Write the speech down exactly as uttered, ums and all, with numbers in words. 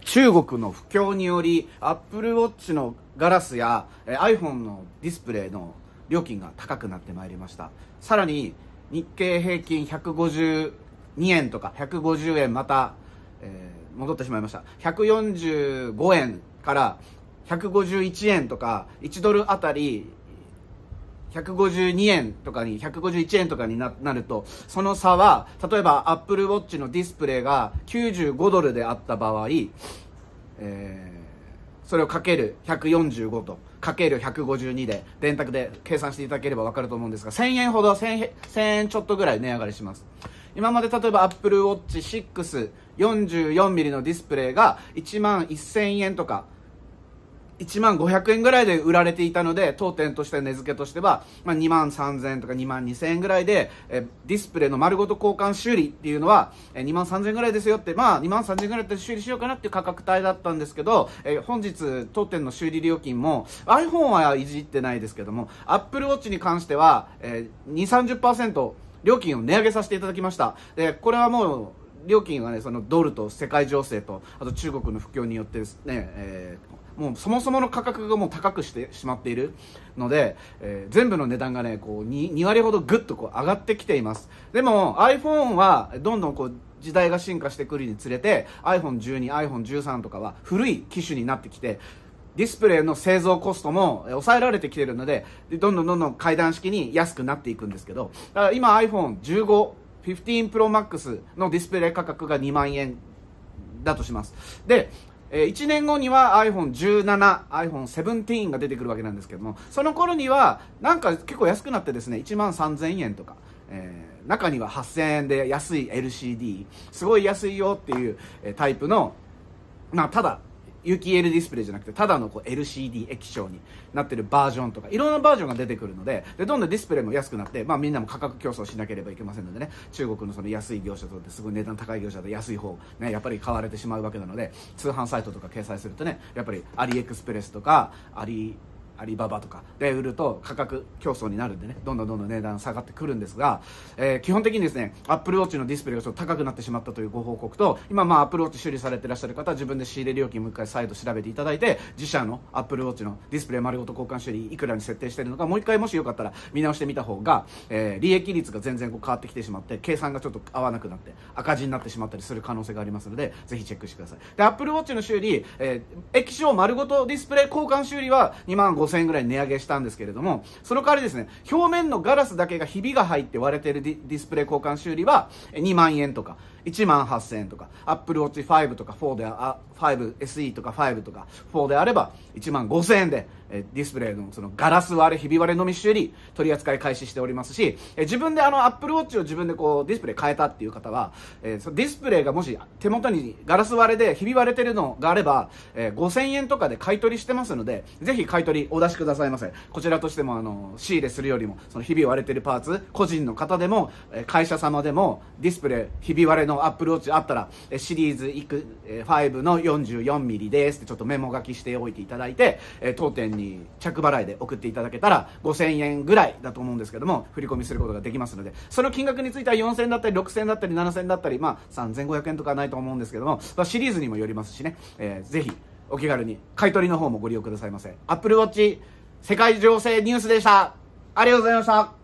中国の不況により Apple Watch のガラスや iPhone のディスプレイの料金が高くなってまいりました。さらに日経平均ひゃくごじゅうにえんとかひゃくごじゅうえんまた、えー、戻ってしまいました。ひゃくよんじゅうごえんからひゃくごじゅういちえんとかいちドルあたりひゃくごじゅうにえんとかにひゃくごじゅういちえんとかに な, なると、その差は例えば Apple Watch のディスプレイがきゅうじゅうごドルであった場合、えー、それをかけるひゃくよんじゅうごとかけるひゃくごじゅうにで電卓で計算していただければ分かると思うんですが、せんえんほど 1000, 1000円ちょっとぐらい値上がりします。今まで例えば Apple Watch シックス よんじゅうよんミリ のディスプレイがいちまんせんえんとかいちまんごひゃくえんぐらいで売られていたので、当店として値付けとしては、まあ、にまんさんぜんえんとかにまんにせんえんぐらいで、えディスプレイの丸ごと交換修理っていうのは、えにまんさんぜんえんぐらいですよって、まあにまんさんぜんえんぐらいで修理しようかなっていう価格帯だったんですけど、え本日当店の修理料金も iPhone はいじってないですけども Apple Watch に関しては、えー、にじゅう、さんじゅっパーセント 料金を値上げさせていただきました。でこれはもう料金はね、そのドルと世界情勢とあと中国の不況によってですね、えーもうそもそもの価格がもう高くしてしまっているので、えー、全部の値段がねこう 2, に割ほどぐっとこう上がってきています。でも iPhone はどんどんこう時代が進化してくるにつれて アイフォンじゅうに、アイフォンじゅうさん とかは古い機種になってきて、ディスプレイの製造コストも抑えられてきているので、どんどんどんどん階段式に安くなっていくんですけど、だから今 アイフォンじゅうご、じゅうご Pro Max のディスプレイ価格がにまんえんだとします。でいちねんごには アイフォンじゅうなな、アイフォンセブンティーン が出てくるわけなんですけども、その頃にはなんか結構安くなってですね、いちまんさんぜんえんとか、えー、中にははっせんえんで安い エルシーディー、すごい安いよっていうタイプの、まあただ有機 エル ディスプレイじゃなくてただのこう エルシーディー 液晶になってるバージョンとかいろんなバージョンが出てくるの で, でどんどんディスプレイも安くなって、まあ、みんなも価格競争しなければいけませんのでね、中国のその安い業者とすごい値段高い業者で安い方、ね、やっぱり買われてしまうわけなので、通販サイトとか掲載するとね、やっぱりアリエクスプレスとかアリアリババとかで売ると価格競争になるんでね、どんどんどんどん値段下がってくるんですが、えー、基本的にですね Apple Watch のディスプレイがちょっと高くなってしまったというご報告と、今まあ Apple Watch 修理されていらっしゃる方は自分で仕入れ料金もう一回再度調べていただいて、自社の Apple Watch のディスプレイ丸ごと交換修理いくらに設定しているのか、もう一回もしよかったら見直してみた方が、えー、利益率が全然こう変わってきてしまって計算がちょっと合わなくなって赤字になってしまったりする可能性がありますので、ぜひチェックしてください。で Apple Watch の修理、えー、液晶丸ごとディスプレイ交換修理はにまんごせんえんぐらい値上げしてしたんですけれども、その代わりですね、表面のガラスだけがひびが入って割れているディ、ディスプレイ交換修理はにまんえんとかいちまんはっせんえんとか、 Apple Watch ファイブとかフォーであ ファイブエスイー とかファイブとかフォーであればいちまんごせんえんでえディスプレイのそのガラス割れひび割れのみ修理取り扱い開始しておりますし、え自分であの Apple Watch を自分でこうディスプレイ変えたっていう方は、えー、そのディスプレイがもし手元にガラス割れでひび割れてるのがあれば、えー、ごせんえんとかで買い取りしてますので、ぜひ買い取りお出しくださいませ。こちらとしてもあの仕入れするよりもそのひび割れてるパーツ、個人の方でも会社様でもディスプレイひび割れの Apple Watch あったらシリーズいくごの よんじゅうよんミリ ですってちょっとメモ書きしておいていただいて、当店に着払いで送っていただけたらごせんえんぐらいだと思うんですけども、振り込みすることができますので、その金額についてはよんせんえんだったりろくせんえんだったりななせんえんだったり、まあさんぜんごひゃくえんとかはないと思うんですけども、まあ、シリーズにもよりますしね、えー、ぜひお気軽に買い取りの方もご利用くださいませ。 Apple Watch 世界情勢ニュースでした。ありがとうございました。